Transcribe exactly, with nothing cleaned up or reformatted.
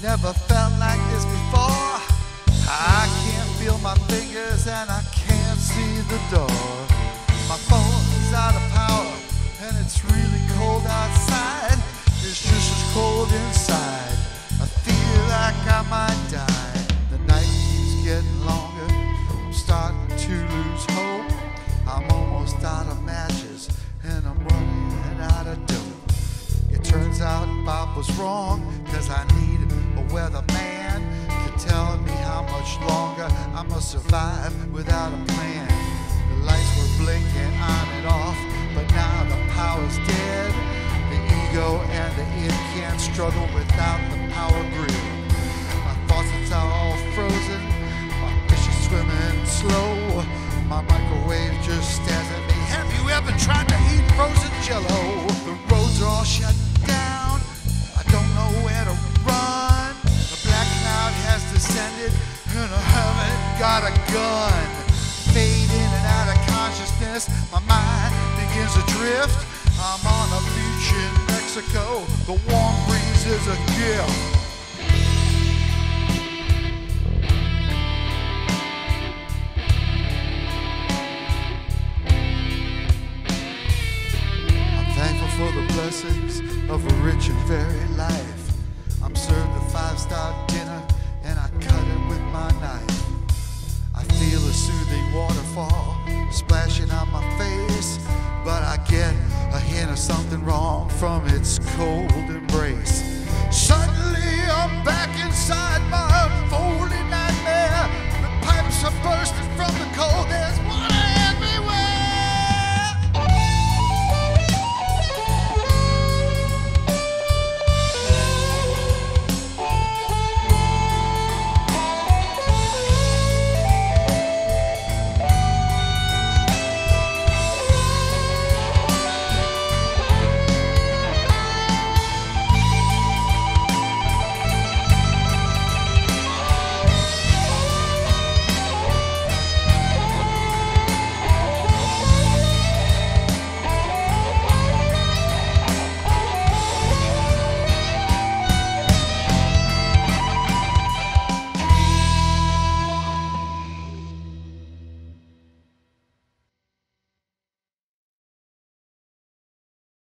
Never felt like this before. I can't feel my fingers and I can't see the door. My phone's out of power and it's really cold outside. It's just as cold inside. I feel like I might die. The night keeps getting longer. I'm starting to lose hope. I'm almost out of matches and I'm running out of dope. It turns out Bob was wrong, cause I need a weatherman to tell me how much longer I must survive without a plan. The lights were blinking on and off, but now the power's dead. The ego and the id can't struggle without the power grid. My faucets are all frozen, my fish is swimming slow. My microwave just stares at me. Have you ever tried to eat frozen jello? The roads are all shut down, I don't know where to run. The black cloud has descended and I haven't got a gun. Fade in and out of consciousness, my mind begins to drift. I'm on a beach in Mexico, the warm breeze is a gift.